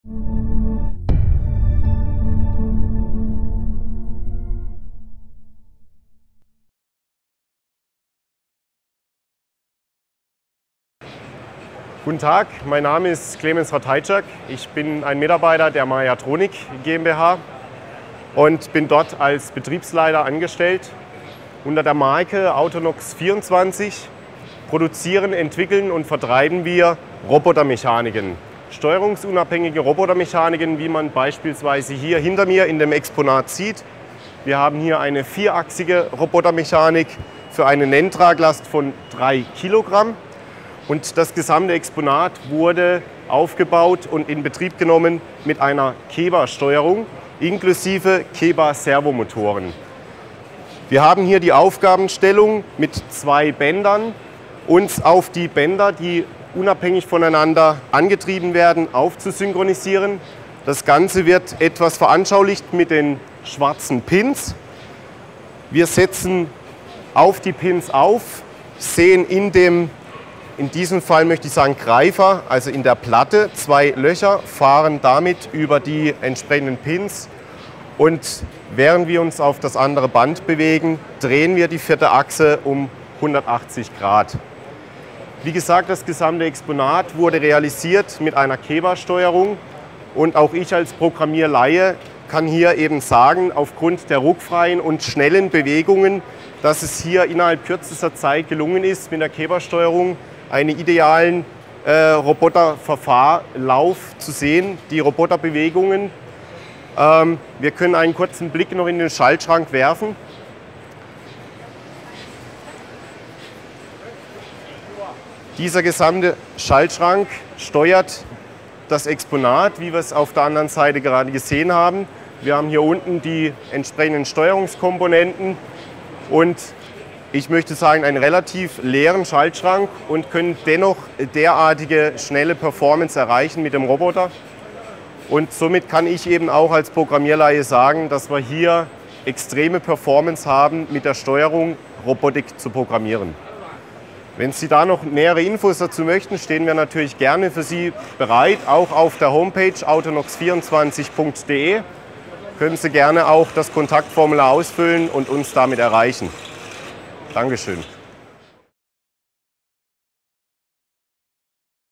Guten Tag, mein Name ist Clemens Ratajczak. Ich bin ein Mitarbeiter der Mayatronic GmbH und bin dort als Betriebsleiter angestellt. Unter der Marke Autonox24 produzieren, entwickeln und vertreiben wir Robotermechaniken. Steuerungsunabhängige Robotermechaniken, wie man beispielsweise hier hinter mir in dem Exponat sieht. Wir haben hier eine vierachsige Robotermechanik für eine Nenntraglast von 3 Kilogramm. Und das gesamte Exponat wurde aufgebaut und in Betrieb genommen mit einer KEBA-Steuerung inklusive KEBA-Servomotoren. Wir haben hier die Aufgabenstellung mit 2 Bändern, uns auf die Bänder, die unabhängig voneinander angetrieben werden, aufzusynchronisieren. Das Ganze wird etwas veranschaulicht mit den schwarzen Pins. Wir setzen auf die Pins auf, sehen in diesem Fall möchte ich sagen Greifer, also in der Platte, 2 Löcher, fahren damit über die entsprechenden Pins und während wir uns auf das andere Band bewegen, drehen wir die 4. Achse um 180 Grad. Wie gesagt, das gesamte Exponat wurde realisiert mit einer KEBA-Steuerung und auch ich als Programmierlaie kann hier eben sagen, aufgrund der ruckfreien und schnellen Bewegungen, dass es hier innerhalb kürzester Zeit gelungen ist, mit der KEBA-Steuerung einen idealen Roboterverfahrlauf zu sehen, die Roboterbewegungen. Wir können einen kurzen Blick noch in den Schaltschrank werfen. Dieser gesamte Schaltschrank steuert das Exponat, wie wir es auf der anderen Seite gerade gesehen haben. Wir haben hier unten die entsprechenden Steuerungskomponenten und ich möchte sagen, einen relativ leeren Schaltschrank und können dennoch derartige schnelle Performance erreichen mit dem Roboter. Und somit kann ich eben auch als Programmierlaie sagen, dass wir hier extreme Performance haben, mit der Steuerung Robotik zu programmieren. Wenn Sie da noch nähere Infos dazu möchten, stehen wir natürlich gerne für Sie bereit. Auch auf der Homepage autonox24.de können Sie gerne auch das Kontaktformular ausfüllen und uns damit erreichen. Dankeschön.